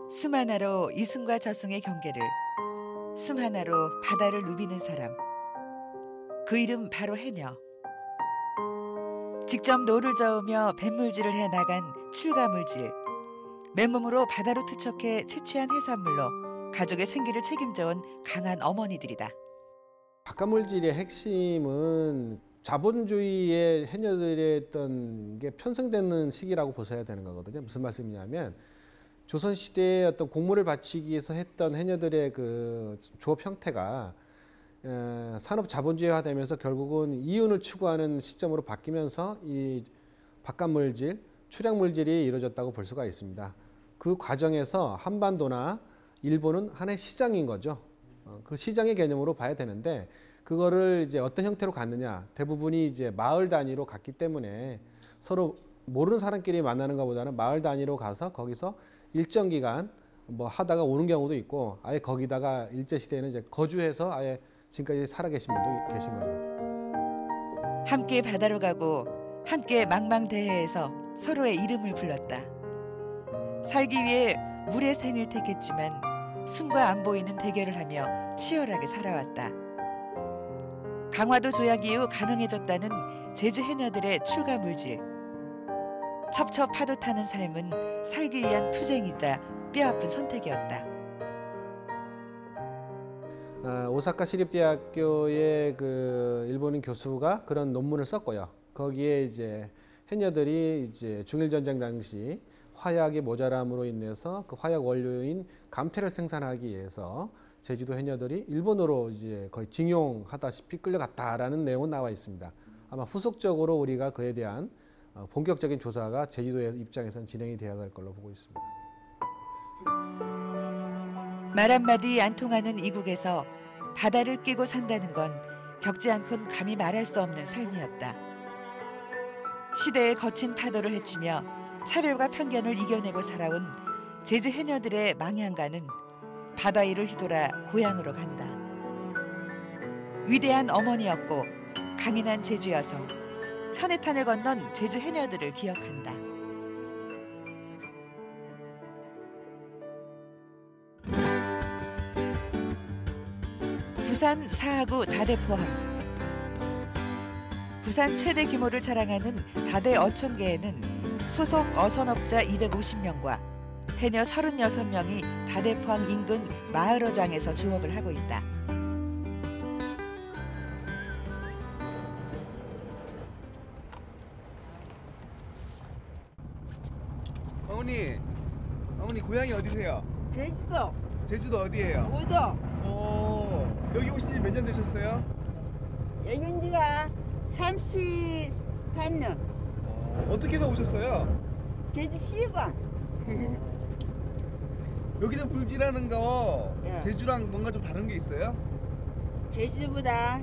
숨 하나로 이승과 저승의 경계를, 숨 하나로 바다를 누비는 사람. 그 이름 바로 해녀. 직접 노를 저으며 뱃물질을 해 나간 출가물질. 맨몸으로 바다로 투척해 채취한 해산물로 가족의 생계를 책임져온 강한 어머니들이다. 바깥물질의 핵심은 자본주의의 해녀들의 어떤 게 편성되는 시기라고 보셔야 되는 거거든요. 무슨 말씀이냐면 조선시대의 어떤 곡물을 바치기 위해서 했던 해녀들의 그 조업 형태가 산업 자본주의화되면서 결국은 이윤을 추구하는 시점으로 바뀌면서 이 바깥물질, 출약물질이 이루어졌다고 볼 수가 있습니다. 그 과정에서 한반도나 일본은 하나의 시장인 거죠. 그 시장의 개념으로 봐야 되는데 그거를 이제 어떤 형태로 갔느냐, 대부분이 이제 마을 단위로 갔기 때문에 서로 모르는 사람끼리 만나는 것보다는 마을 단위로 가서 거기서 일정 기간 뭐 하다가 오는 경우도 있고 아예 거기다가 일제 시대에는 이제 거주해서 아예 지금까지 살아 계신 분도 계신 거죠. 함께 바다로 가고 함께 망망대해에서 서로의 이름을 불렀다. 살기 위해 물의 생을 택했지만 숨과 안 보이는 대결을 하며 치열하게 살아왔다. 강화도 조약 이후 가능해졌다는 제주 해녀들의 출가 물질. 첩첩 파도 타는 삶은 살기 위한 투쟁이다. 뼈아픈 선택이었다. 오사카 시립대학교의 그 일본인 교수가 그런 논문을 썼고요. 거기에 이제 해녀들이 이제 중일전쟁 당시 화약의 모자람으로 인해서 그 화약 원료인 감태를 생산하기 위해서 제주도 해녀들이 일본으로 이제 거의 징용하다시피 끌려갔다라는 내용은 나와 있습니다. 아마 후속적으로 우리가 그에 대한 본격적인 조사가 제주도의 입장에서는 진행이 되어야 할 걸로 보고 있습니다. 말 한마디 안 통하는 이국에서 바다를 끼고 산다는 건 겪지 않곤 감히 말할 수 없는 삶이었다. 시대의 거친 파도를 헤치며 차별과 편견을 이겨내고 살아온 제주 해녀들의 망향가는 바다 위를 휘돌아 고향으로 간다. 위대한 어머니였고 강인한 제주 여성, 현해탄을 건넌 제주 해녀들을 기억한다. 부산 사하구 다대포항. 부산 최대 규모를 자랑하는 다대 어촌계에는 소속 어선업자 250명과 해녀 36명이 다대포항 인근 마을어장에서 조업을 하고 있다. 어머니 고향이 어디세요? 제주도 제주도 어디예요? 우도 여기 오신 지 몇 년 되셨어요? 여기 온 지가 33년. 어떻게 다 오셨어요? 제주 시관. 여기서 불질하는 거 예. 제주랑 뭔가 좀 다른 게 있어요? 제주보다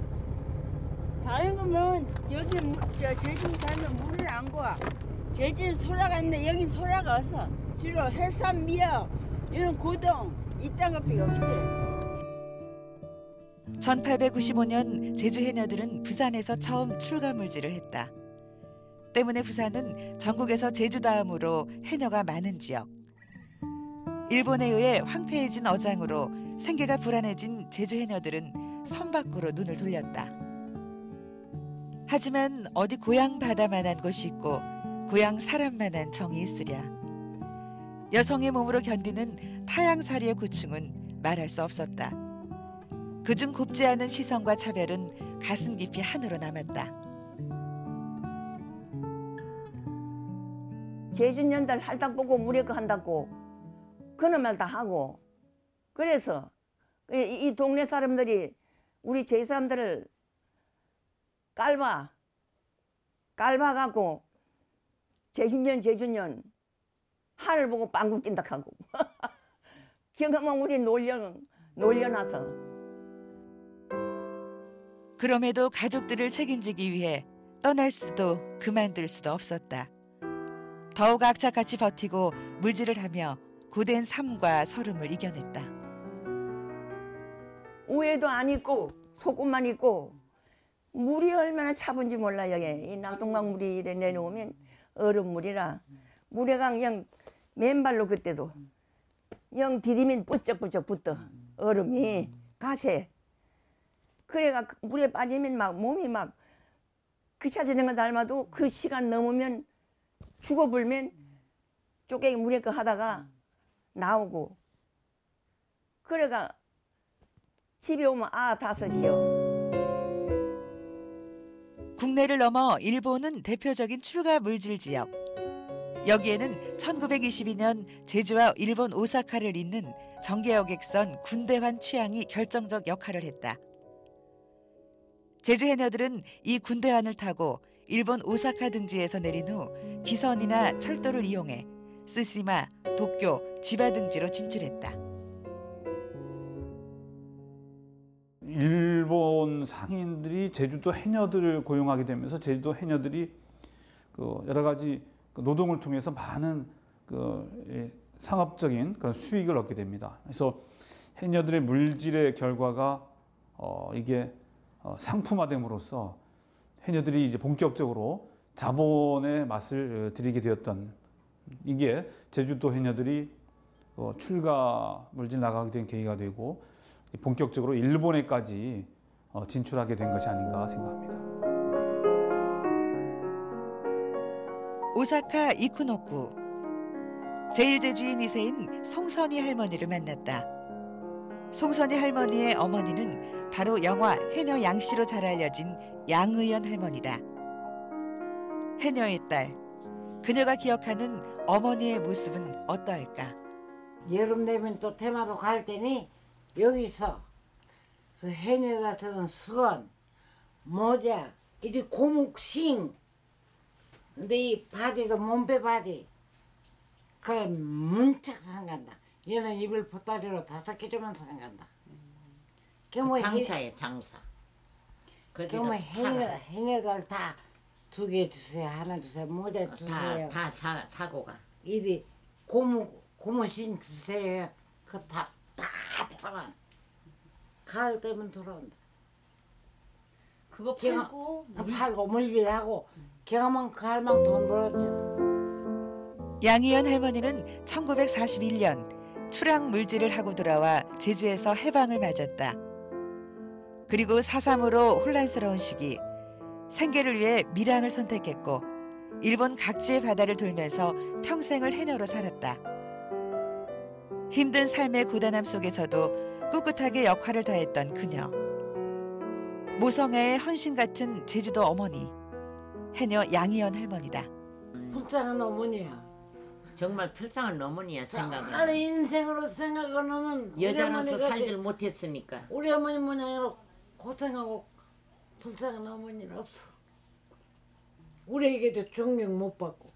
다른 거면 여기 제주 가면 물을 안 구워. 제주는 소라가 있는데 여긴 소라가 없어. 주로 해삼, 미역 이런 고동 이딴 것밖에 없어요. 1895년 제주 해녀들은 부산에서 처음 출가물질을 했다. 때문에 부산은 전국에서 제주 다음으로 해녀가 많은 지역. 일본에 의해 황폐해진 어장으로 생계가 불안해진 제주 해녀들은 섬 밖으로 눈을 돌렸다. 하지만 어디 고향 바다만한 곳이 있고 고향 사람만한 정이 있으랴. 여성의 몸으로 견디는 타양살이의 고충은 말할 수 없었다. 그중 곱지 않은 시선과 차별은 가슴 깊이 한으로 남았다. 제주년들 할당 보고 물에 거 한다고 그런 말 다 하고 그래서 이 동네 사람들이 우리 제주 사람들을 깔봐갖고 제주년 하늘 보고 빵구 낀다 하고 경험은 우리 놀려놔서. 그럼에도 가족들을 책임지기 위해 떠날 수도 그만둘 수도 없었다. 더욱 악착같이 버티고 물질을 하며 고된 삶과 서름을 이겨냈다. 우에도 안 있고 소금만 있고 물이 얼마나 차분지 몰라. 여기 이 낙동강 물이 이래 내려오면 얼음물이라 물에가 그냥 맨발로 그때도 영 디디면 뿌쩍뿌쩍 붙어. 얼음이 가세. 그래가 물에 빠지면 막 몸이 막 그쳐지는 거 닮아도 그 시간 넘으면 죽어불면 쪼개기 물에 거 하다가 나오고. 그래가 집에 오면 5이요. 국내를 넘어 일본은 대표적인 출가 물질 지역. 여기에는 1922년 제주와 일본 오사카를 잇는 정계여객선 군대환 취항이 결정적 역할을 했다. 제주 해녀들은 이 군대환을 타고 일본 오사카 등지에서 내린 후 기선이나 철도를 이용해 쓰시마, 도쿄, 지바 등지로 진출했다. 일본 상인들이 제주도 해녀들을 고용하게 되면서 제주도 해녀들이 여러 가지 노동을 통해서 많은 상업적인 그런 수익을 얻게 됩니다. 그래서 해녀들의 물질의 결과가 이게 상품화됨으로써 해녀들이 이제 본격적으로 자본의 맛을 들이게 되었던, 이게 제주도 해녀들이 출가 물질 나가게 된 계기가 되고 본격적으로 일본에까지 진출하게 된 것이 아닌가 생각합니다. 오사카 이쿠노쿠. 제1제주인 2세인 송선희 할머니를 만났다. 송선희 할머니의 어머니는 바로 영화 해녀 양씨로 잘 알려진 양의연 할머니다. 해녀의 딸, 그녀가 기억하는 어머니의 모습은 어떠할까? 여름 되면 또 테마도 갈 때니 여기서 그 해내다 드는 수건, 모자, 이리 고목싱, 근데 이 바지도 몸빼 바지, 그 문짝 상간다. 얘는 입을 보따리로 5개 주면 상간다. 그 장사에 장사. 그러면 해내들 다 2개 주세요, 하나 주세요, 모자 주세요. 다 사고 가. 이리 고무신 주세요. 그 다 팔아. 가을 되면 돌아온다. 그거 걔가 팔고 팔고 물질하고 걔가만 가을만 돈 벌었죠. 양희연 할머니는 1941년 출항 물질을 하고 돌아와 제주에서 해방을 맞았다. 그리고 4.3으로 혼란스러운 시기, 생계를 위해 밀항을 선택했고 일본 각지의 바다를 돌면서 평생을 해녀로 살았다. 힘든 삶의 고단함 속에서도 꿋꿋하게 역할을 다했던 그녀. 모성애의 헌신 같은 제주도 어머니, 해녀 양희연 할머니다. 불쌍한 어머니야. 정말 불쌍한 어머니야 생각은. 아래 인생으로 생각하면 여자로서 살질 못했으니까. 우리 어머니 모양으로 고생하고 불쌍한 어머니는 없어. 우리에게도 존경 못 받고.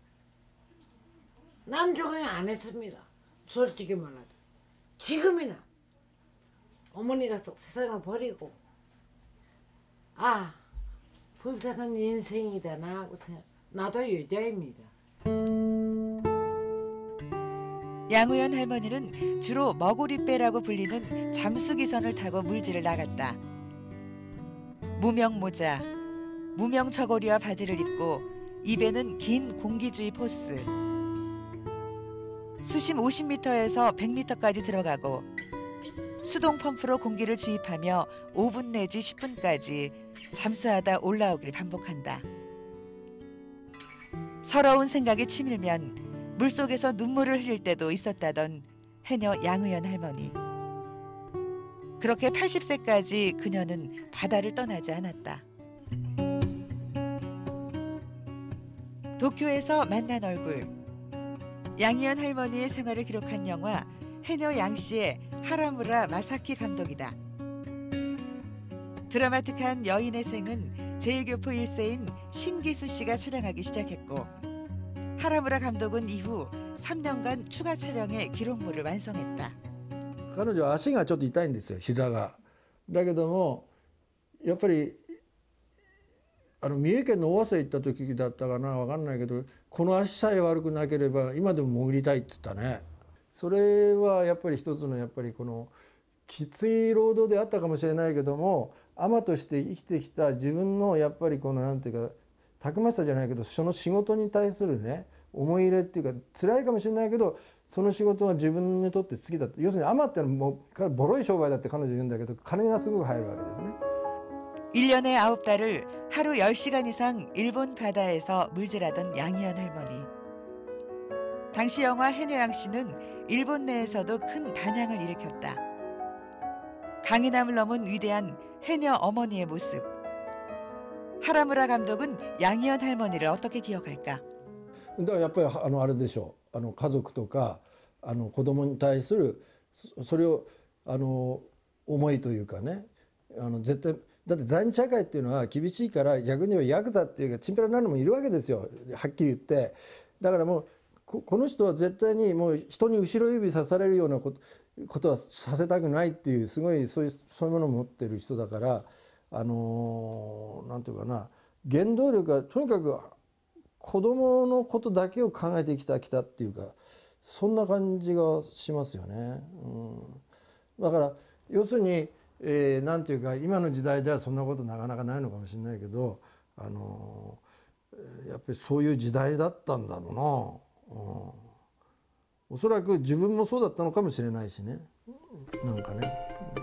난 존경 안 했습니다. 솔직히 말하자. 지금이나 어머니가 세상을 버리고 불쌍한 인생이다 나하고 생각. 나도 여자입니다. 양우연 할머니는 주로 머구리빼라고 불리는 잠수기선을 타고 물질을 나갔다. 무명 모자, 무명 저고리와 바지를 입고 입에는 긴 공기주의 포스. 수심 50m에서 100m까지 들어가고 수동 펌프로 공기를 주입하며 5분 내지 10분까지 잠수하다 올라오길 반복한다. 서러운 생각이 치밀면 물속에서 눈물을 흘릴 때도 있었다던 해녀 양의연 할머니. 그렇게 80세까지 그녀는 바다를 떠나지 않았다. 도쿄에서 만난 얼굴. 양의연 할머니의 생활을 기록한 영화 해녀 양씨의 하라무라 마사키 감독이다. 드라마틱한 여인의 생은 제1교포 1세인 신기수 씨가 촬영하기 시작했고 하라무라 감독은 이후 3년간 추가 촬영해 기록물을 완성했다. 彼女は足がちょっと痛いんですよ、膝が。だけどもやっぱり三重県の尾鷲行った時だったかな、分かんないけど、この足さえ悪くなければ今でも潜りたいって言ったね。それはやっぱり一つのやっぱりこのきつい労働であったかもしれないけども、海女として生きてきた自分のやっぱりこのなんていうかたくましさじゃないけど、その仕事に対するね思い入れっていうか、辛いかもしれないけどその仕事が自分にとって好きだった。要するに海女ってのはもうボロい商売だって彼女言うんだけど金がすごく入るわけですね。 1년에 9달을 하루 10시간 이상 일본 바다에서 물질하던 양희연 할머니. 당시 영화 해녀양 씨는 일본 내에서도 큰 반향을 일으켰다. 강인함을 넘은 위대한 해녀 어머니의 모습. 하라무라 감독은 양희연 할머니를 어떻게 기억할까? だからやっぱりあれでしょう。家族とか子供に対するそれを思いというかね、絶対だって在日社会っていうのは厳しいから逆にはヤクザっていうかチンピラになるのもいるわけですよ、はっきり言って。だからもうこの人は絶対にもう人に後ろ指さされるようなことはさせたくないっていうすごいそういうものを持ってる人だからなんていうかな、原動力はとにかく子供のことだけを考えてきたっていうかそんな感じがしますよね。だから要するになんていうか今の時代ではそんなことなかなかないのかもしれないけどやっぱりそういう時代だったんだろうな。おそらく自分もそうだったのかもしれないしね、なんかね。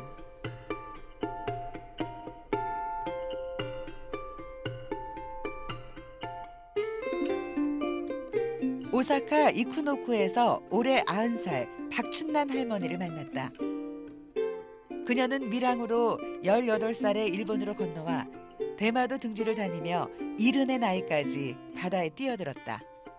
오사카 이쿠노쿠에서 올해 90살 박춘난 할머니를 만났다. 그녀는 밀항으로 18살에 일본으로 건너와 대마도 등지를 다니며 70의 나이까지 바다에 뛰어들었다.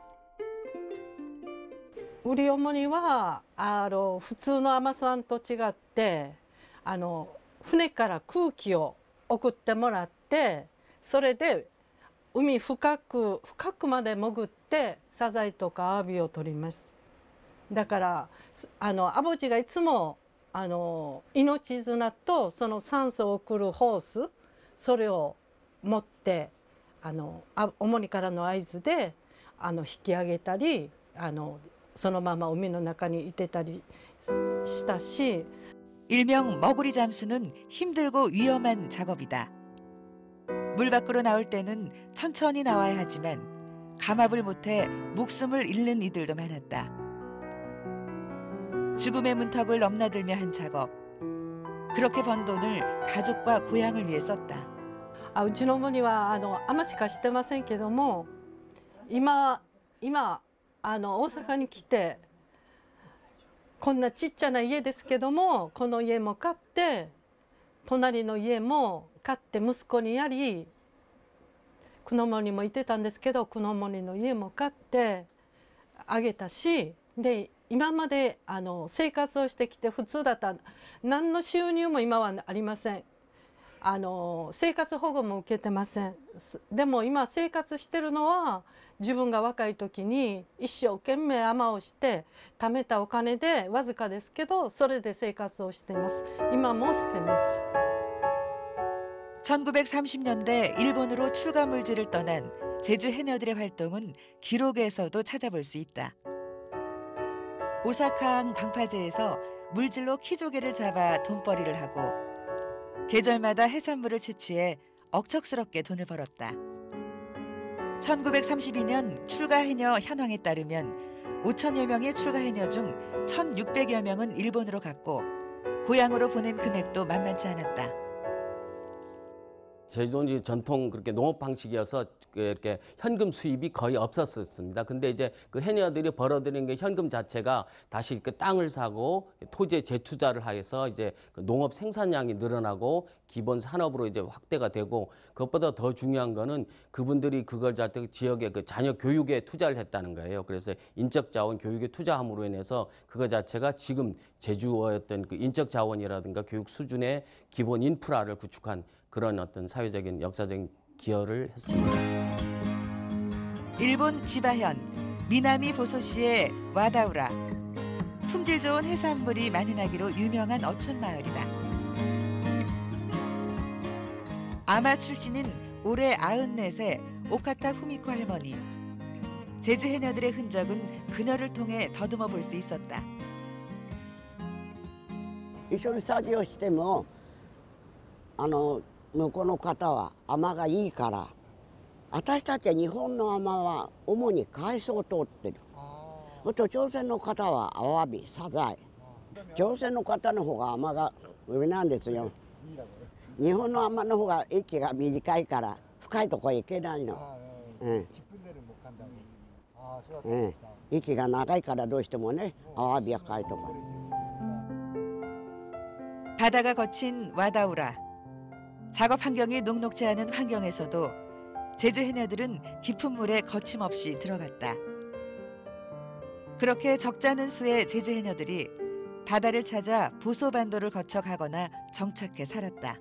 우리 어머니와 普通の海女さんと違って船から空気を送ってもらってそれで海深くまで潜ってサザエとかアワビを取ります。だからアボジがいつも命綱とその酸素を送るホースそれを持って主にからの合図で引き上げたりそのまま海の中にいてたりしたし 일명 머구리 잠수는 힘들고 위험한 작업이다. 물 밖으로 나올 때는 천천히 나와야 하지만 감압을 못해 목숨을 잃는 이들도 많았다. 죽음의 문턱을 넘나들며 한 작업. 그렇게 번 돈을 가족과 고향을 위해 썼다. うちの어머니は海女しかしてませんけども今大阪に来てこんなちっちゃな家ですけどもこの家も買って隣の家も買って息子にやり久野森もいてたんですけど久野森の家も買ってあげたしで今まで生活をしてきて普通だった何の収入も今はありません。生活保護も受けてません。でも今生活してるのは自分が若い時に一生懸命海女をして貯めたお金でわずかですけどそれで生活をしてます。今もしてます。 1930년대 일본으로 출가 물질을 떠난 제주 해녀들의 활동은 기록에서도 찾아볼 수 있다. 오사카항 방파제에서 물질로 키조개를 잡아 돈벌이를 하고 계절마다 해산물을 채취해 억척스럽게 돈을 벌었다. 1932년 출가 해녀 현황에 따르면 5천여 명의 출가 해녀 중 1,600여 명은 일본으로 갔고 고향으로 보낸 금액도 만만치 않았다. 제주는 전통 그렇게 농업 방식이어서 이렇게 현금 수입이 거의 없었습니다. 근데 이제 그 해녀들이 벌어들인 게 현금 자체가 다시 그 땅을 사고 토지에 재투자를 하여서 이제 그 농업 생산량이 늘어나고 기본 산업으로 이제 확대가 되고 그것보다 더 중요한 거는 그분들이 그걸 자체 지역의 그 자녀 교육에 투자를 했다는 거예요. 그래서 인적 자원 교육에 투자함으로 인해서 그거 자체가 지금 제주의 어떤 그 인적 자원이라든가 교육 수준의 기본 인프라를 구축한 그런 어떤 사회적인 역사적인 기여를 했습니다. 일본 지바현 미나미 보소시의 와다우라 품질 좋은 해산물이 많이 나기로 유명한 어촌 마을이다. 아마 출신인 올해 94세 오카타 후미코 할머니. 제주 해녀들의 흔적은 그녀를 통해 더듬어 볼 수 있었다. 一緒に作業しても向こうの方は海女がいいから私たちは日本の海女は主に海藻を通ってると朝鮮の方はアワビ、サザエ。朝鮮の方の方が甘が上なんですよ。日本の甘の方が息が短いから深いとこへ行けないの。息が長いからどうしてもね、アワビは深いとこ。 바다가 거친 와다우라. 작업 환경이 녹록지 않은 환경에서도 제주 해녀들은 깊은 물에 거침없이 들어갔다. 그렇게 적지 않은 수의 제주 해녀들이 바다를 찾아 보소반도를 거쳐 가거나 정착해 살았다.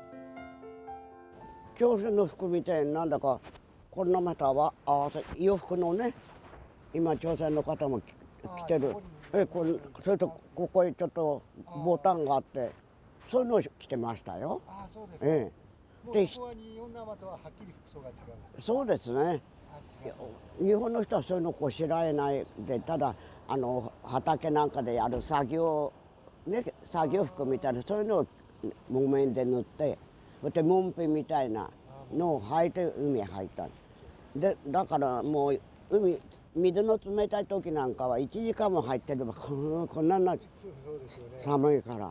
朝鮮の服みたいになんだかこんなまたは洋服のね、今朝鮮の方も着てる。それとここへちょっとボタンがあって、そういうのを着てましたよ。 ああ、そうですか。で、日本に女のとははっきり服装が違う。 そうですね。日本の人はそういうのこう知らないで、ただ畑なんかでやる作業服みたいなそういうのを木綿で塗って、でもんぺみたいなのを履いて海へ入った。でだからもう水の冷たい時なんかは1時間も入ってればこんなになっ寒いから。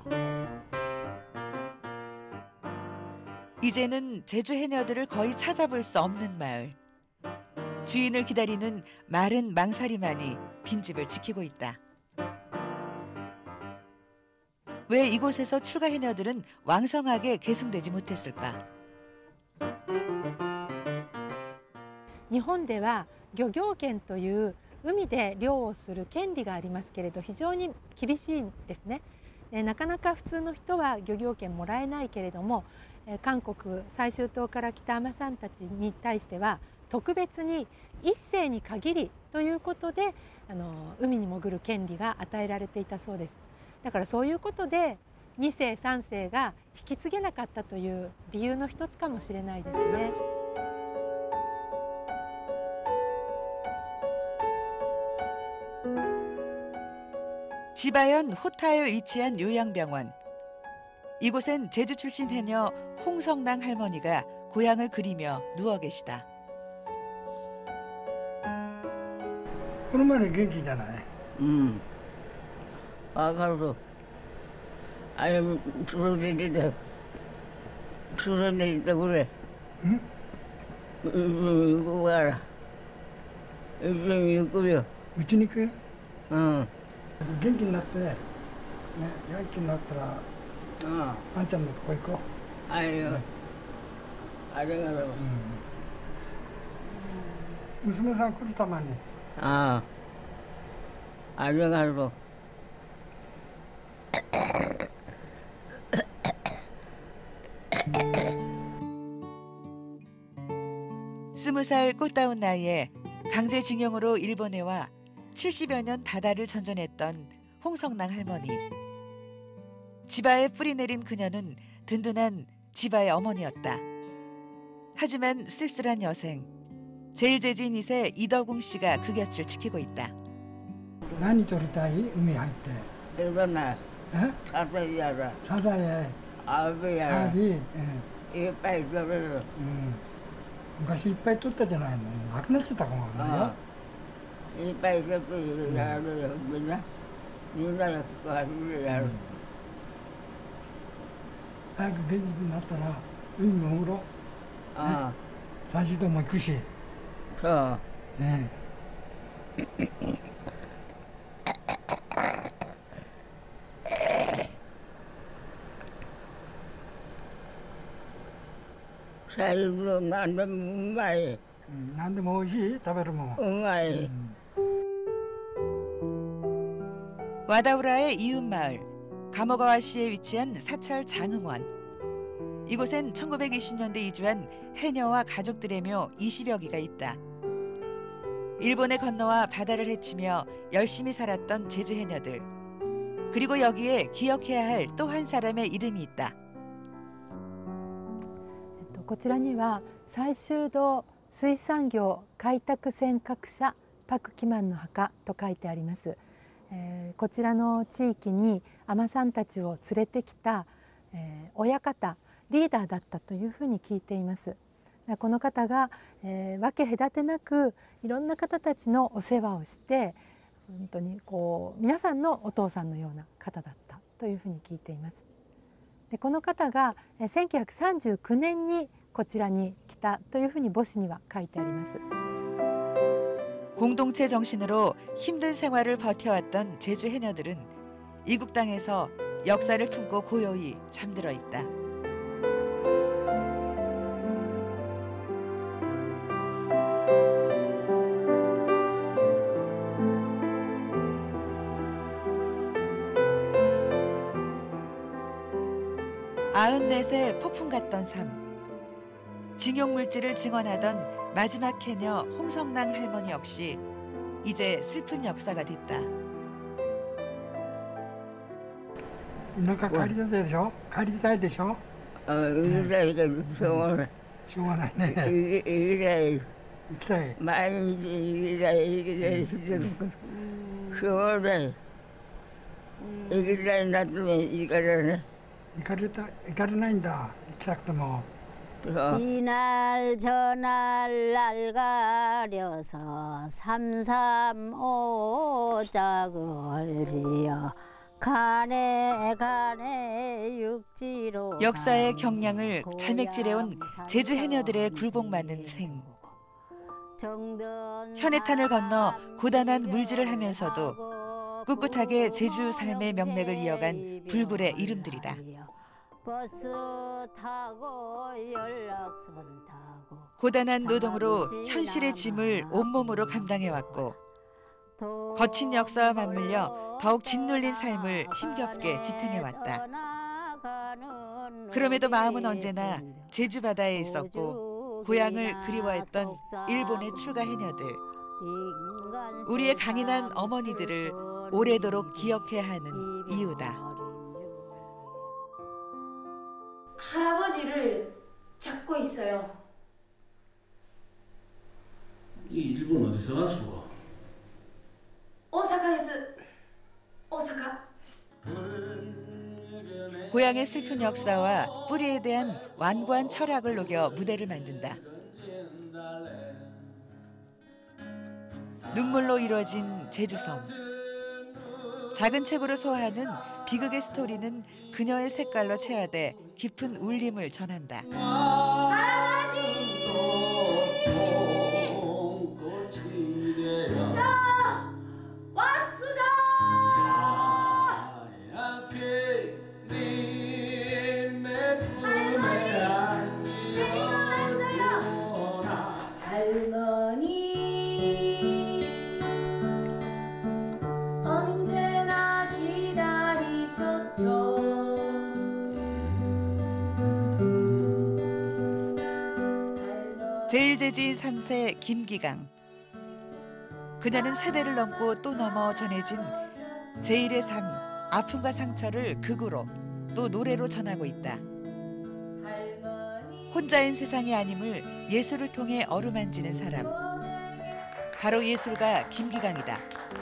이제는 제주 해녀들을 거의 찾아볼 수 없는 마을. 주인을 기다리는 마른 망사리만이 빈집을 지키고 있다. 왜 이곳에서 출가 해녀들은 왕성하게 계승되지 못했을까? 日本では漁業権という海で漁をする権利がありますけれど非常に厳しいんですね。なかなか普通の人は漁業権もらえないけれども、韓国済州島から来た海女さんたちに対しては特別に一世に限りということで海に潜る権利が与えられていたそうです。だからそういうことで2世3世が引き継げなかったという理由の一つかもしれないですね。 지바현 호타에 위치한 요양병원. 이곳엔 제주 출신 해녀 홍성랑 할머니가 고향을 그리며 누워 계시다. この前の元気じゃない。 うん。わかる。あれ、それで出て。それで行ってくれ。行くから。一緒に行くよ。 うちに行く。 うん。 元気になってね、元気になったら、あんちゃんのとこ行こう。 ありがとう。ありがとう。 娘さん来るたまに。 ああ。ありがとう。 20살 꽃다운 나이에 강제징용으로 일본에 와 70여 년 바다를 전전했던 홍성랑 할머니. 지바에 뿌리 내린 그녀는 든든한 지바의 어머니였다. 하지만 쓸쓸한 여생, 제일 제주인 2세 이덕웅 씨가 그 곁을 지키고 있다. 何取りたい？海入って。 いらない。サザエやら。 サザエ。 アワビやら。 アワビ。いっぱい取れる。 昔いっぱい取ったじゃないの。なくなっちゃったかもわかんないよ。 いっぱい取ってやるよ。みんなやる。 早く元気になったら海も潜ろう。ああ。済州島も行くし。 そう。 ね。 済州島何でもうまい。 何でも美味しい？食べるもん。 うまい。 와다우라의 이웃마을 가모가와시에 위치한 사찰 장흥원. 이곳엔 1920년대 이주한 해녀와 가족들의 묘 20여 기가 있다. 일본에 건너와 바다를 헤치며 열심히 살았던 제주 해녀들. 그리고 여기에 기억해야 할 또 한 사람의 이름이 있다. こちらには済州道水産業開拓船閣者パク・キマンの墓と書いてあります。こちらの地域に海女さんたちを連れてきた、親方リーダーだったというふうに聞いています。この方が、分け隔てなくいろんな方たちのお世話をして本当にこう皆さんのお父さんのような方だったというふうに聞いています。でこの方が1939年にこちらに来たというふうに墓誌には書いてあります。 공동체 정신으로 힘든 생활을 버텨왔던 제주 해녀들은 이국 땅에서 역사를 품고 고요히 잠들어 있다. 아흔넷의 폭풍 같던 삶. 징용물질을 증언하던 마지막 해녀 홍성랑 할머니 역시 이제 슬픈 역사가 됐다. 田舎帰りたいでしょ？帰りたいでしょ？ 行きたいけどしょうがない。 しょうがないね。 行きたい。 行きたい。 毎日行きたい行きたいしてるからしょうがない。行きたいなって行かれない。 行かれないんだ。行きたくても。 이날 저날 날 가려서 삼삼오짝을 지어 가네 가네 육지로 역사의 경량을 자맥질해온 제주 해녀들의 굴곡맞는 생. 현해탄을 건너 고단한 물질을 하면서도 꿋꿋하게 제주 삶의 명맥을 이어간 불굴의 이름들이다. 버스 타고 연락선 타고 고단한 노동으로 현실의 짐을 온몸으로 감당해왔고 거친 역사와 맞물려 더욱 짓눌린 삶을 힘겹게 지탱해왔다. 그럼에도 마음은 언제나 제주 바다에 있었고 고향을 그리워했던 일본의 출가 해녀들. 우리의 강인한 어머니들을 오래도록 기억해야 하는 이유다. 할아버지를 찾고 있어요. 이 일본 어디서 왔어? 오사카에서. 오사카. 고향의 슬픈 역사와 뿌리에 대한 완고한 철학을 녹여 무대를 만든다. 눈물로 이루어진 제주성. 작은 책으로 소화하는 비극의 스토리는 그녀의 색깔로 채화돼 깊은 울림을 전한다. 할아버지! 저 왔수다! 할머니 언제나 기다리셨죠. 제일제주인 3세 김기강. 그녀는 세대를 넘고 또 넘어 전해진 제일의 삶, 아픔과 상처를 극으로 또 노래로 전하고 있다. 혼자인 세상이 아님을 예술을 통해 어루만지는 사람. 바로 예술가 김기강이다.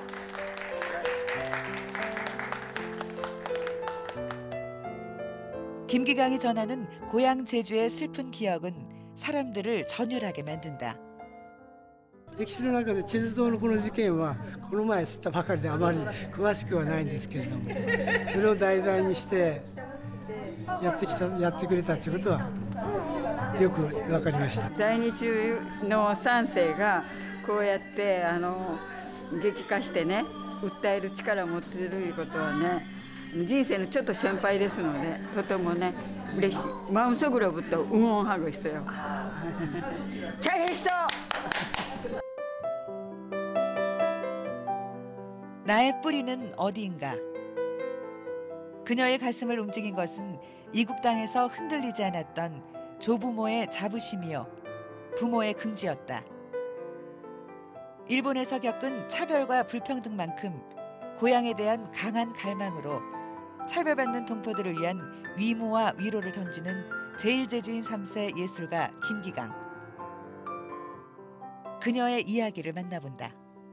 김기강이 전하는 고향 제주의 슬픈 기억은 사람들을 전율하게 만든다. 歴史の中で地図島のこの事件はこの前知ったばかりであまり詳しくはないんですけれども、それを題材にしてやってくれたということはよく分かりました。 在日の3世がこうやって劇化してね訴える力を持っているということはね、人生のちょっと先輩ですのでとてもね嬉しい。마음속으로부터 응원하고 있어요. 잘했어. 나의 뿌리는 어디인가? 그녀의 가슴을 움직인 것은 이국 땅에서 흔들리지 않았던 조부모의 자부심이요 부모의 긍지였다. 일본에서 겪은 차별과 불평등만큼 고향에 대한 강한 갈망으로 차별받는 동포들을 위한 위무와 위로를 던지는 제일제주인 3세 예술가 김기강. 그녀의 이야기를 만나본다.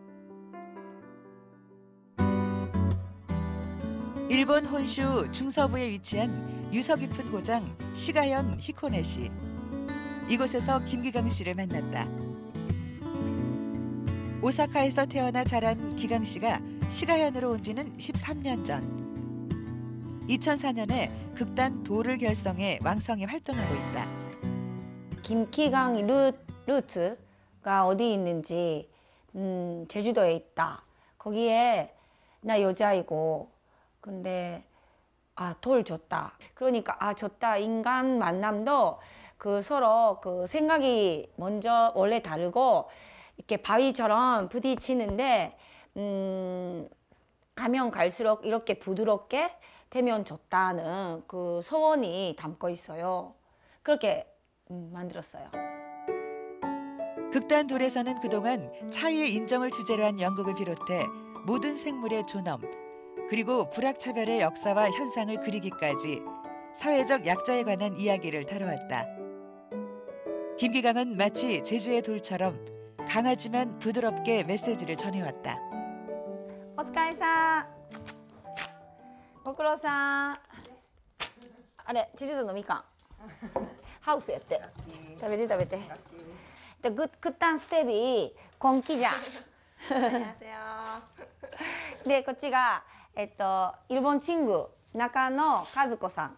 일본 혼슈 중서부에 위치한 유서 깊은 고장 시가현 히코네시. 이곳에서 김기강 씨를 만났다. 오사카에서 태어나 자란 기강 씨가 시가현으로 온 지는 13년 전. 2004년에 극단 도를 결성해 왕성히 활동하고 있다. 김기강 루트가 어디 있는지 제주도에 있다. 거기에 나 여자이고 근데 돌 줬다. 그러니까 줬다. 인간 만남도 그 서로 그 생각이 먼저 원래 다르고 이렇게 바위처럼 부딪히는데 가면 갈수록 이렇게 부드럽게 되면 좋다는 그 소원이 담고 있어요. 그렇게 만들었어요. 극단 돌에서는 그동안 차이의 인정을 주제로 한 연극을 비롯해 모든 생물의 존엄, 그리고 불합차별의 역사와 현상을 그리기까지 사회적 약자에 관한 이야기를 다뤄왔다. 김기강은 마치 제주의 돌처럼 강하지만 부드럽게 메시지를 전해왔다. お疲れさん。ご苦労さん。あれ、チェジュ島のみかん。ハウスやって。食べて食べて。で、극단 스텝이 권기자. 안녕하세요. 네, こっちが일본 친구 나카노 카즈코さん.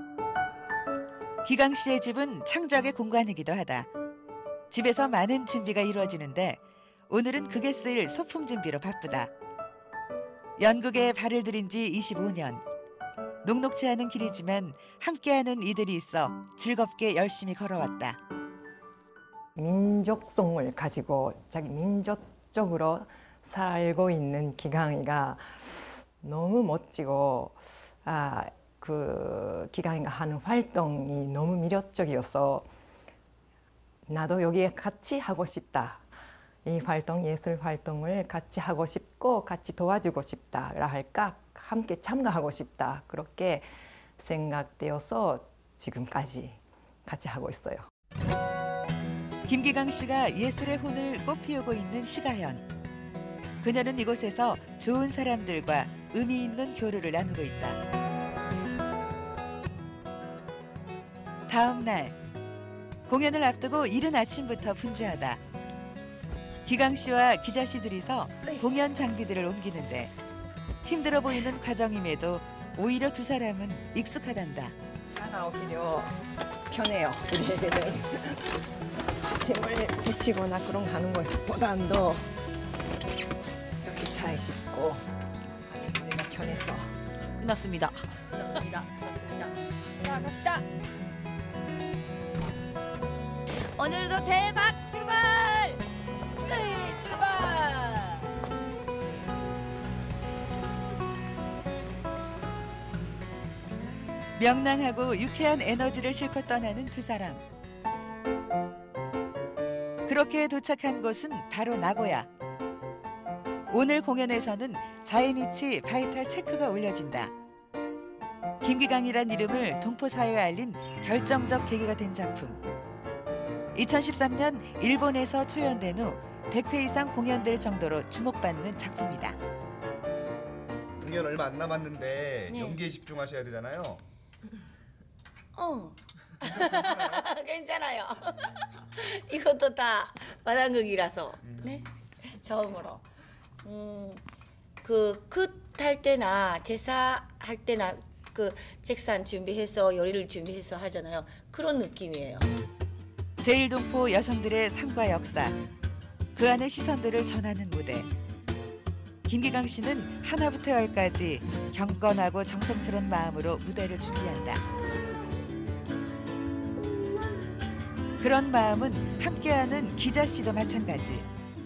기강 씨의 집은 창작의 공간이기도 하다. 집에서 많은 준비가 이루어지는데 오늘은 극에 쓰일 소품 준비로 바쁘다. 연극에 발을 들인 지 25년. 녹록치 않은 길이지만 함께하는 이들이 있어 즐겁게 열심히 걸어왔다. 민족성을 가지고 자기 민족적으로 살고 있는 기강이가 너무 멋지고 그 기강이가 하는 활동이 너무 매력적이어서 나도 여기에 같이 하고 싶다. 이 활동, 예술 활동을 같이 하고 싶고 같이 도와주고 싶다라 할까 함께 참가하고 싶다. 그렇게 생각되어서 지금까지 같이 하고 있어요. 김기강 씨가 예술의 혼을 꽃피우고 있는 시가현. 그녀는 이곳에서 좋은 사람들과 의미 있는 교류를 나누고 있다. 다음 날 공연을 앞두고 이른 아침부터 분주하다. 기강 씨와 기자 씨들이서 공연 장비들을 옮기는데 힘들어 보이는 과정임에도 오히려 두 사람은 익숙하단다. 차 나오기로 편해요. 우리에게는 짐을 붙이거나 그런 거 하는 것보다도 이렇게 차에 싣고 우리가 편해서. 끝났습니다. 끝났습니다. 자, 갑시다. 오늘도 대박 출발! 네, 출발! 명랑하고 유쾌한 에너지를 싣고 떠나는 두 사람. 그렇게 도착한 곳은 바로 나고야. 오늘 공연에서는 자이니치 바이탈 체크가 올려진다. 김기강이란 이름을 동포사회에 알린 결정적 계기가 된 작품. 2013년 일본에서 초연된 후 100회 이상 공연될 정도로 주목받는 작품이다. 공연 얼마 안 남았는데 네. 연기에 집중하셔야 되잖아요. 괜찮아요. 이것도 다 마당극이라서 네 처음으로 그 할 때나 제사 할 때나 그 책상 준비해서 요리를 준비해서 하잖아요. 그런 느낌이에요. 제1동포 여성들의 삶과 역사, 그 안의 시선들을 전하는 무대. 김기강 씨는 하나부터 열까지 경건하고 정성스러운 마음으로 무대를 준비한다. 그런 마음은 함께하는 기자 씨도 마찬가지.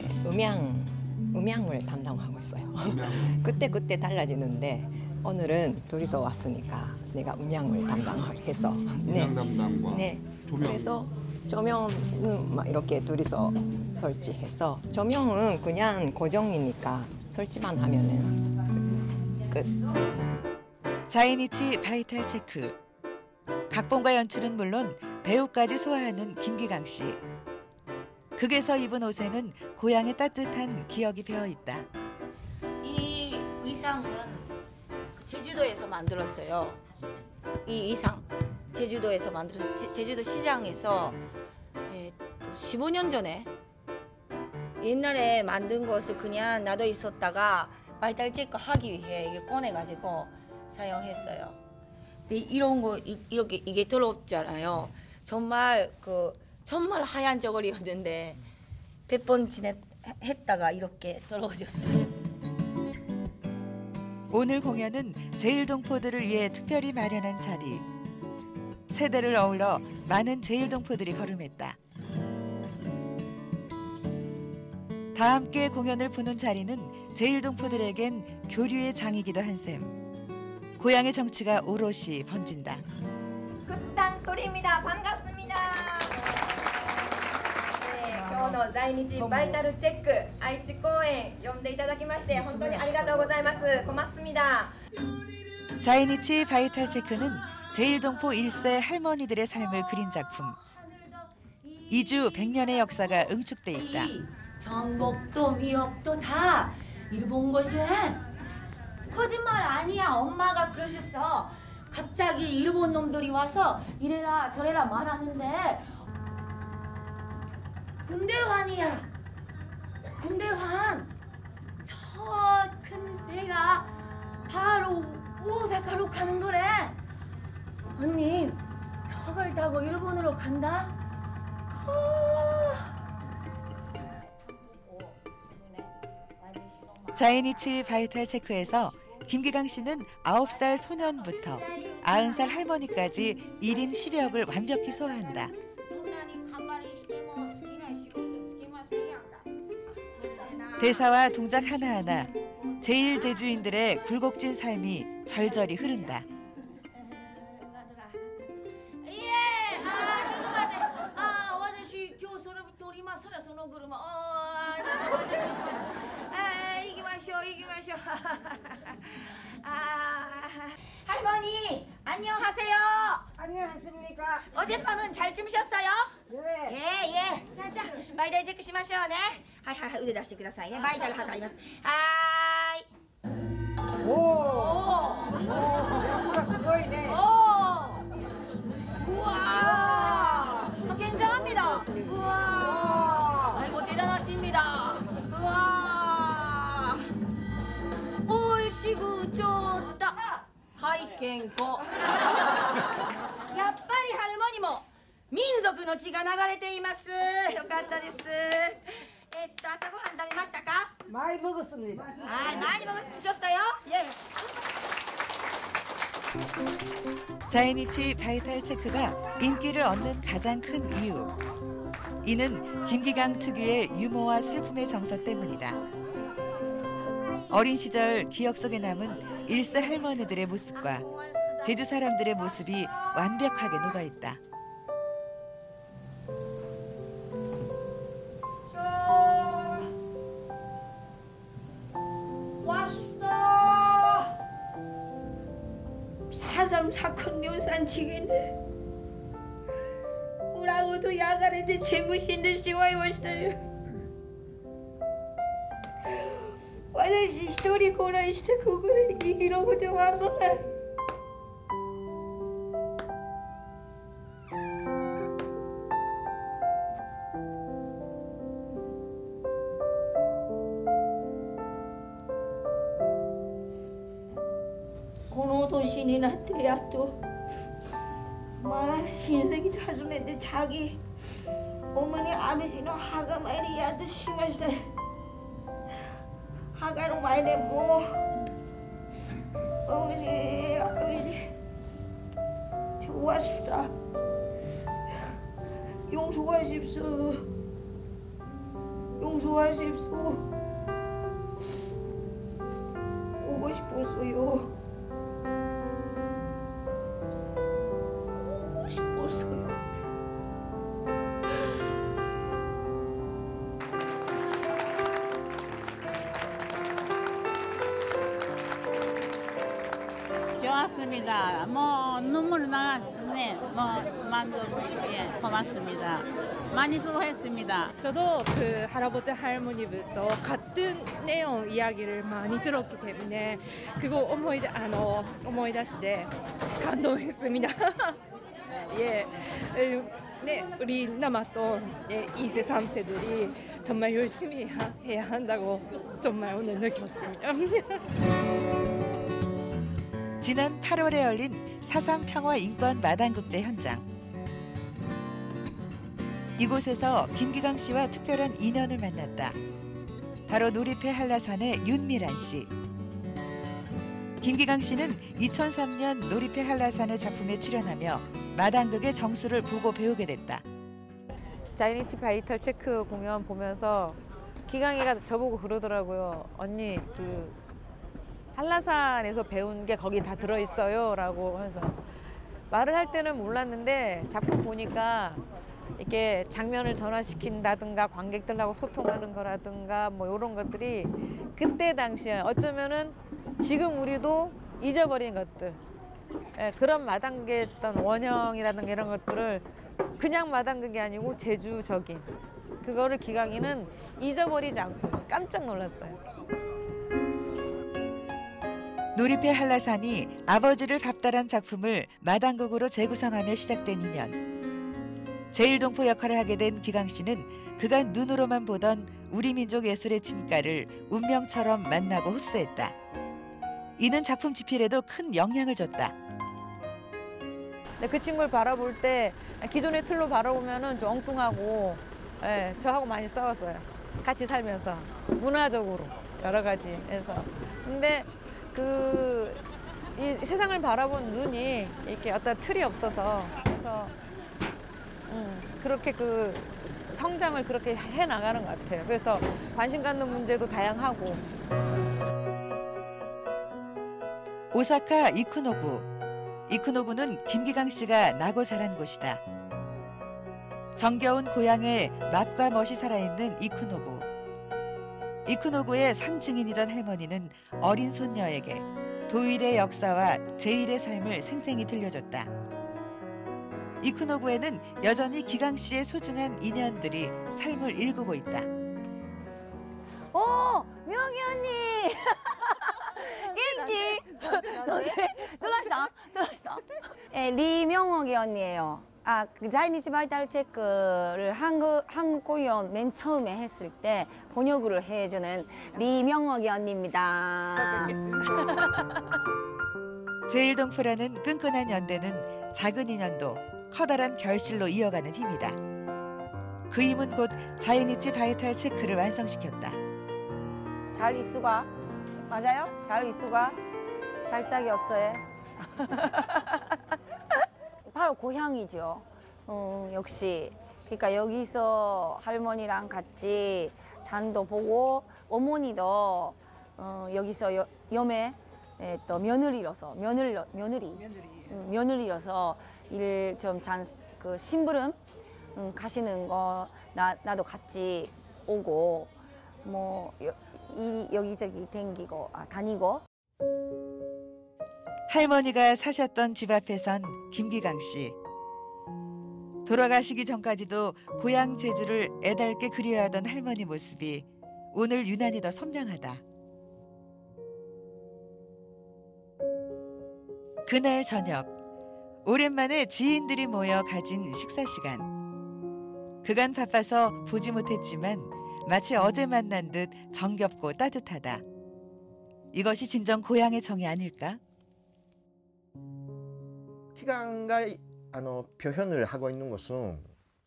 음향을 담당하고 있어요. 그때 달라지는데 오늘은 둘이서 왔으니까 내가 음향을 담당해서. 음향 담당과 네. 조명. 그래서 조명은 막 이렇게 둘이서 설치해서 조명은 그냥 고정이니까 설치만 하면은 끝. 자이니치 바이탈 체크. 각본과 연출은 물론 배우까지 소화하는 김기강 씨. 극에서 입은 옷에는 고향의 따뜻한 기억이 배어 있다. 이 의상은 제주도에서 만들었어요. 이 의상 제주도에서 만들어서 제주도 시장에서 또 15년 전에 옛날에 만든 것을 그냥 놔둬 있었다가 바이탈 체크 하기 위해 이게 꺼내가지고 사용했어요. 근데 이런 거 이렇게 이게 더럽잖아요. 정말 정말 하얀 저고리였는데 100번 했다가 이렇게 더러워졌어요. 오늘 공연은 제일동포들을 위해 특별히 마련한 자리. 세대를 어울러 많은 제일동포들이 걸음했다. 다 함께 공연을 보는 자리는 제일동포들에겐 교류의 장이기도 한 셈. 고향의 정취가 오롯이 번진다. 굿단토리입니다. 반갑습니다. 네, 今日の在日バイタルチェック愛知公演呼んでいただきまして本当にありがとうございます。고맙습니다. 자이니치 바이탈 체크는 제일동포 1세 할머니들의 삶을 그린 작품. 이주 100년의 역사가 응축돼 있다. 전복도 미역도 다 일본 것이래. 거짓말 아니야. 엄마가 그러셨어. 갑자기 일본 놈들이 와서 이래라 저래라 말하는데 군대환이야. 군대환. 저 큰 배가 바로 오사카로 가는 거래. 언니 저걸 타고 일본으로 간다? 자이니치 바이탈 체크에서 김기강 씨는 9살 소년부터 90살 할머니까지 1인 10역을 완벽히 소화한다. 대사와 동작 하나하나 제일 제주인들의 굴곡진 삶이 절절히 흐른다. 할머니 안녕하세요. 안녕하십니까? 어젯밤은 잘 주무셨어요? 네. 예. 자자 바이탈 체크しましょうね. 하이腕出してくださいね. 바이탈測ります. 하이. 우와, 굉장합니다. 우와, 아이고 대단하십니다. 우와, 얼씨구 좋다. 하이켄코. やっぱりハルモニも民族の血が流れています。よかったです。朝ごはん食べましたか? 많이 먹었습니다. 많이 드셨어요? 예. 자이니치 바이탈 체크가 인기를 얻는 가장 큰 이유. 이는 김기강 특유의 유머와 슬픔의 정서 때문이다. 어린 시절 기억 속에 남은 1세 할머니들의 모습과 제주 사람들의 모습이 완벽하게 녹아있다. 왔어. 4.3 사건 묘산지겠네. 우라고도 야간에 재무신들 시와이왔어요. 私一人こないしてここで生きることはそれ。この年になってやっとまあ親戚訪ねて자기 어머니 아버지の墓参りやっとしました。 하가로 말해 뭐 어머니 아버지 좋았수다. 용서하십시오. 용서하십시오. 오고 싶었어요. 오고 싶었어요. 좋았습니다. 뭐 눈물 나왔네. 뭐 만족. 예, 고맙습니다. 많이 수고했습니다. 저도 그 할아버지 할머니부터 같은 내용 이야기를 많이 들었기 때문에 그거思い出して 감동했습니다. 예, 네, 우리 남았던 2세, 3세들이 정말 열심히 해야 한다고 정말 오늘 느꼈습니다. 지난 8월에 열린 4.3 평화인권 마당국제 현장. 이곳에서 김기강 씨와 특별한 인연을 만났다. 바로 놀이패 한라산의 윤미란 씨. 김기강 씨는 2003년 놀이패 한라산의 작품에 출연하며 마당극의 정수를 보고 배우게 됐다. 자이니치 바이탈 체크 공연 보면서 기강이가 저보고 그러더라고요. 언니 그 한라산에서 배운 게 거기 다 들어있어요 라고 해서 말을 할 때는 몰랐는데 작품 보니까 이렇게 장면을 전환시킨다든가 관객들하고 소통하는 거라든가 뭐 이런 것들이 그때 당시에 어쩌면은 지금 우리도 잊어버린 것들, 그런 마당극의 어떤 원형이라든가 이런 것들을 그냥 마당극이 아니고 제주적인 그거를 기강이는 잊어버리지 않고 깜짝 놀랐어요. 놀이패 한라산이 아버지를 밥달한 작품을 마당극으로 재구성하며 시작된 인연. 제1동포 역할을 하게 된 기강 씨는 그간 눈으로만 보던 우리 민족 예술의 진가를 운명처럼 만나고 흡수했다. 이는 작품 집필에도 큰 영향을 줬다. 그 친구를 바라볼 때 기존의 틀로 바라보면은 좀 엉뚱하고, 저하고 많이 싸웠어요. 같이 살면서 문화적으로 여러 가지 해서. 근데 이 세상을 바라본 눈이 이렇게 어떤 틀이 없어서 그래서 그렇게 그 성장을 그렇게 해 나가는 것 같아요. 그래서 관심 갖는 문제도 다양하고. 오사카 이쿠노구. 이쿠노구는 김기강 씨가 나고 자란 곳이다. 정겨운 고향의 맛과 멋이 살아있는 이쿠노구. 이쿠노구의 산 증인이던 할머니는 어린 손녀에게 도일의 역사와 제1의 삶을 생생히 들려줬다. 이쿠노구에는 여전히 기강 씨의 소중한 인연들이 삶을 일구고 있다. 오, 명희 언니. genki? 들어왔어? 리명옥이 언니예요. 그 자이니치 바이탈 체크를 한국 공연 맨 처음에 했을 때 번역을 해주는 리명옥이 언니입니다. 제1동포라는 끈끈한 연대는 작은 인연도 커다란 결실로 이어가는 힘이다. 그 힘은 곧 자이니치 바이탈 체크를 완성시켰다. 잘 이수가 맞아요? 잘 이수가 살짝이 없어요. 바로 고향이죠. 역시 그러니까 여기서 할머니랑 같이 잔도 보고 어머니도 여기서 염에 또 며느리로서 며느리여서 일 좀 그 심부름 가시는 거 나도 같이 오고 뭐 여기저기 다니고. 할머니가 사셨던 집 앞에선 김기강 씨. 돌아가시기 전까지도 고향 제주를 애달게 그리워하던 할머니 모습이 오늘 유난히 더 선명하다. 그날 저녁, 오랜만에 지인들이 모여 가진 식사 시간. 그간 바빠서 보지 못했지만 마치 어제 만난 듯 정겹고 따뜻하다. 이것이 진정 고향의 정이 아닐까? 기강가 표현을 하고 있는 것은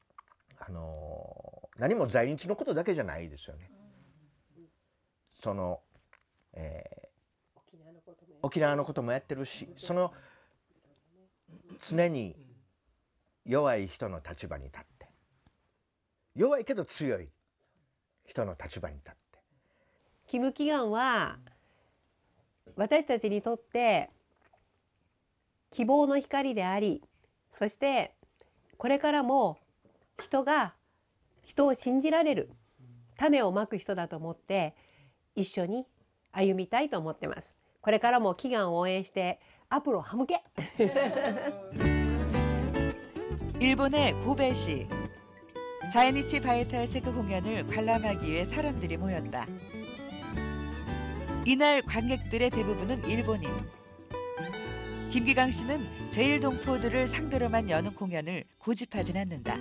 何も在日のことだけじゃないですよね。その、沖縄のこともやってるし、その常に弱い人の立場に立って、弱いけど強い人の立場に立って。 キム・キガンは私たちにとって希望の光であり、そしてこれからも人が人を信じられる種をまく人だと思って一緒に歩みたいと思ってます。これからも祈願を応援して앞으로 함께. 일본의 고베시. 자이니치 바이탈 체크 공연을 관람하기 위해 사람들이 모였다. 이날 관객들의 대부분은 일본인. 김기강 씨는 제1동포들을 상대로만 여는 공연을 고집하진 않는다.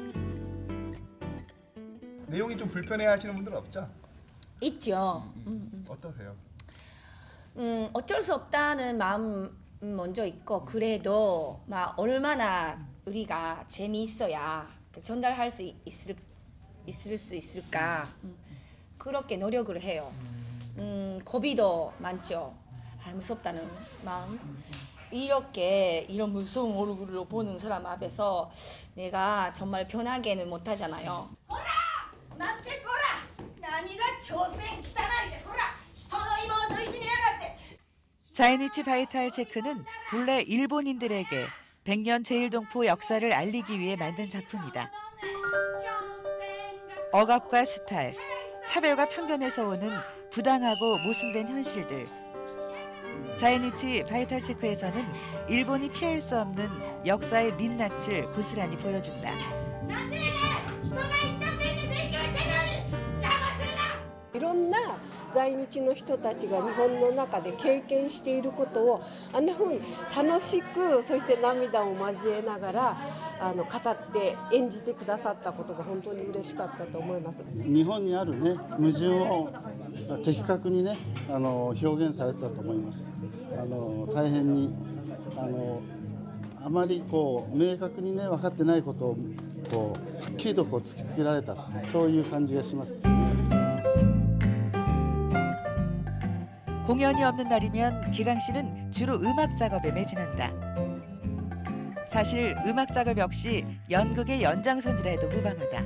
내용이 좀 불편해하시는 분들은 없죠? 있죠. 어떠세요? 어쩔 수 없다는 마음 먼저 있고 그래도 막 얼마나 우리가 재미있어야 전달할 수 있을 수 있을까 그렇게 노력을 해요. 고비도 많죠. 무섭다는 마음. 이렇게 이런 무서운 얼굴로 보는 사람 앞에서 내가 정말 편하게는 못하잖아요. 거라! 나한테 거라! 나니가 조생 기타나이제 거라! 히토노 이모도 이지메야가tte! 자이니치 바이탈 체크는 본래 일본인들에게 백년 제1동포 역사를 알리기 위해 만든 작품이다. 억압과 수탈, 차별과 편견에서 오는 부당하고 모순된 현실들. 자이니치 바이탈 체크에서는 일본이 피할 수 없는 역사의 민낯을 고스란히 보여준다. いろんな在日の人たちが日本の中で経験していることをあんなふうに楽しくそして涙を交えながら語って演じてくださったことが本当に嬉しかったと思います。 日本にあるね矛盾を的確にね表現されてたと思います。大変にあまりこう明確にね分かってないことをこうはっきりとこう突きつけられたそういう感じがします。 공연이 없는 날이면 기강 씨는 주로 음악 작업에 매진한다. 사실 음악 작업 역시 연극의 연장선이라 해도 무방하다.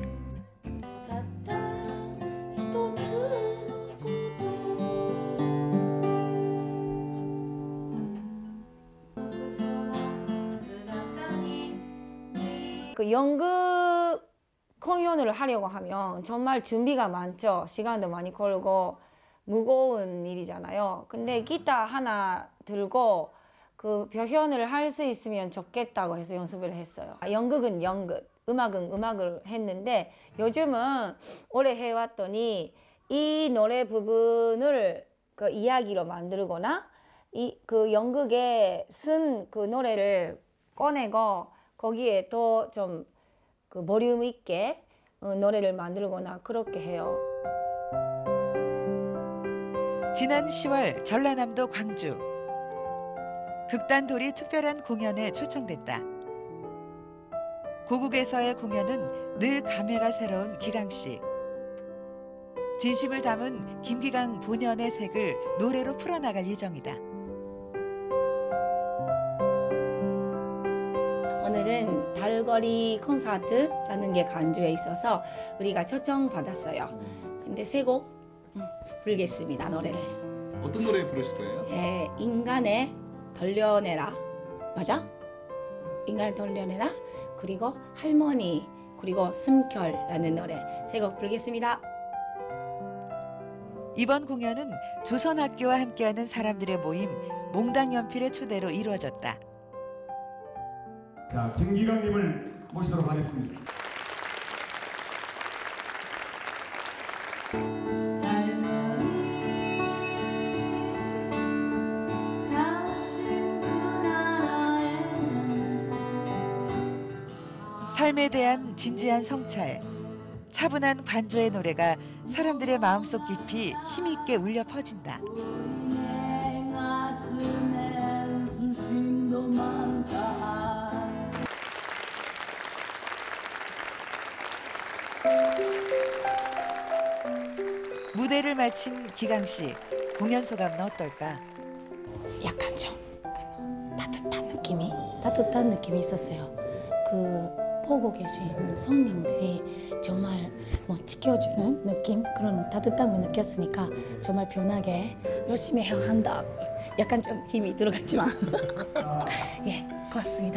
그 연극 공연을 하려고 하면 정말 준비가 많죠. 시간도 많이 걸고 무거운 일이잖아요. 근데 기타 하나 들고 그 표현을 할 수 있으면 좋겠다고 해서 연습을 했어요. 연극은 연극, 음악은 음악을 했는데 요즘은 오래 해왔더니 이 노래 부분을 그 이야기로 만들거나 그 연극에 쓴 그 노래를 꺼내고 거기에 더 좀 그 볼륨 있게 노래를 만들거나 그렇게 해요. 지난 10월 전라남도 광주. 극단돌이 특별한 공연에 초청됐다. 고국에서의 공연은 늘 감회가 새로운 기강 씨. 진심을 담은 김기강 본연의 색을 노래로 풀어나갈 예정이다. 오늘은 달거리 콘서트라는 게 간주에 있어서 우리가 초청받았어요. 근데 세 곡 부르겠습니다, 노래를. 어떤 노래 부르실 거예요? 인간의 돌려내라. 맞아? 인간을 돌려내라. 그리고 할머니, 그리고 숨결라는 노래 세 곡 부르겠습니다. 이번 공연은 조선학교와 함께하는 사람들의 모임 몽당연필의 초대로 이루어졌다. 자, 김기강님을 모시도록 하겠습니다. 삶에 대한 진지한 성찰, 차분한 관조의 노래가 사람들의 마음속 깊이 힘있게 울려 퍼진다. 무대를 마친 기강 씨, 공연 소감은 어떨까? 약간 좀 따뜻한 느낌이 있었어요. 그 보고 계신 손님들이 정말 뭐 지켜주는 느낌, 그런 따뜻한 거 느꼈으니까 정말 편하게 열심히 해야 한다. 약간 좀 힘이 들어갔지만 예, 고맙습니다.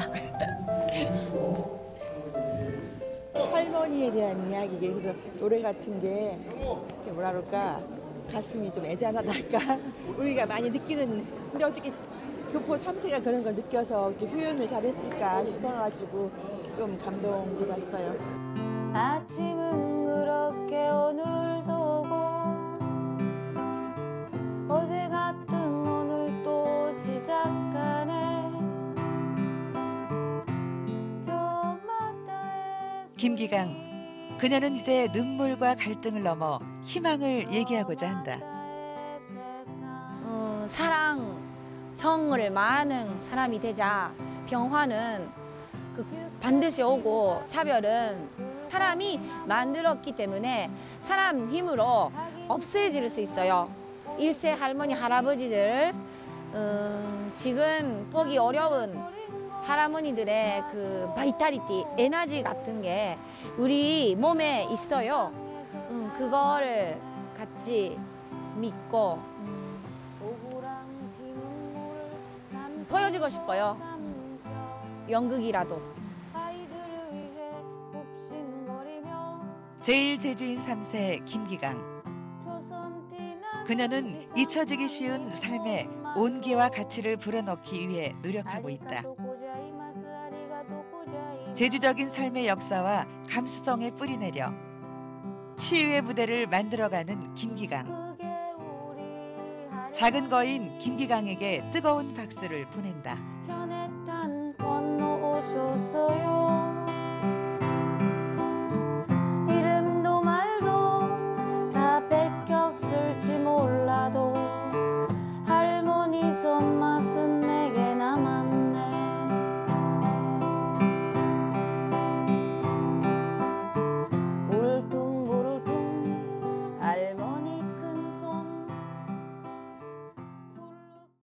할머니에 대한 이야기, 그리고 노래 같은 게 이렇게 뭐라 그럴까, 가슴이 좀 애잔하달까 우리가 많이 느끼는, 근데 어떻게 교포 3세가 그런 걸 느껴서 이렇게 표현을 잘했을까 싶어가지고 좀 감동받았어요. 아침은 그렇게 오늘도 오고 어제 같은 오늘 또 시작하네. 김기강, 그녀는 이제 눈물과 갈등을 넘어 희망을 얘기하고자 한다. 사랑, 정을 많은 사람이 되자. 병화는 반드시 오고 차별은 사람이 만들었기 때문에 사람 힘으로 없애질 수 있어요. 1세 할머니, 할아버지들, 지금 보기 어려운 할아버니들의 그 바이탈리티, 에너지 같은 게 우리 몸에 있어요. 그거를 같이 믿고 보여주고 싶어요. 연극이라도. 제1제주인 3세 김기강. 그녀는 잊혀지기 쉬운 삶의 온기와 가치를 불어넣기 위해 노력하고 있다. 제주적인 삶의 역사와 감수성에 뿌리내려 치유의 무대를 만들어가는 김기강. 작은 거인 김기강에게 뜨거운 박수를 보낸다. 건너오셨어요.